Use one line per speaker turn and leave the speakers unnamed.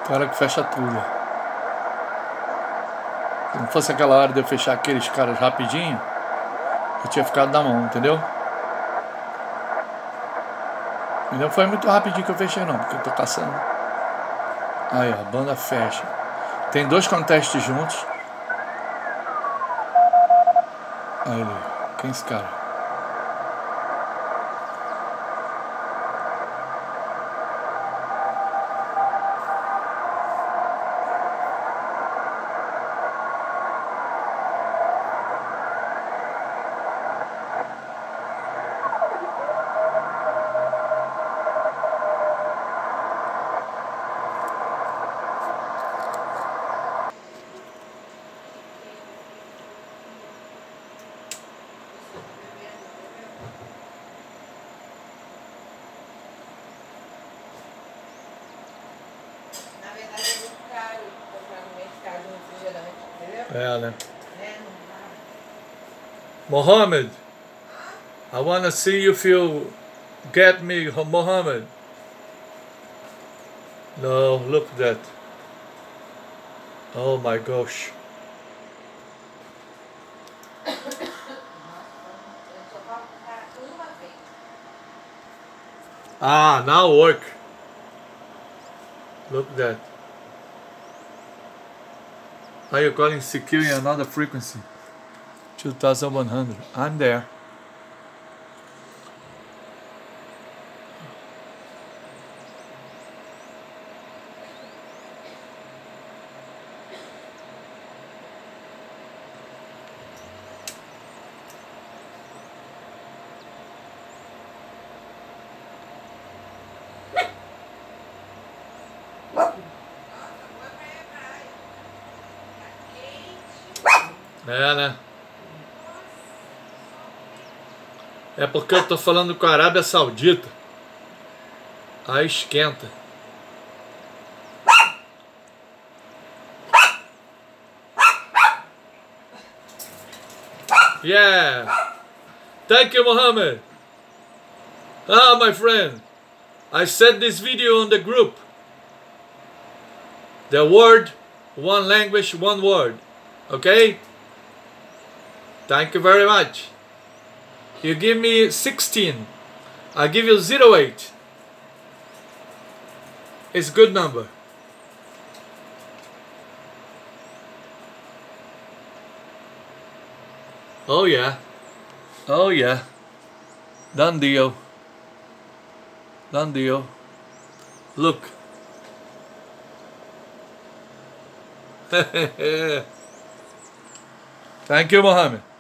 Cara que fecha tudo. Se não fosse aquela hora de eu fechar aqueles caras rapidinho, eu tinha ficado na mão, entendeu? E não foi muito rapidinho que eu fechei não, porque eu tô caçando. Aí ó, a banda fecha. Tem 2 contestes juntos. Aí ele, quem é esse cara? É, né? Mohammed, I want to see if you get me, Mohammed. No, look at that. Oh my gosh. Ah, now work. Look at that. Are you calling securing another frequency? 2100. I'm there. É, né? É porque eu tô falando com a Arábia Saudita. Aí esquenta. Yeah. Thank you, Mohammed. Ah, my friend. I sent this video on the group. The word, one language, one word. Okay? Thank you very much. You give me 16. I give you 08. It's a good number. Oh yeah. Oh yeah. Done deal. Done deal. Look. Thank you, Mohammed.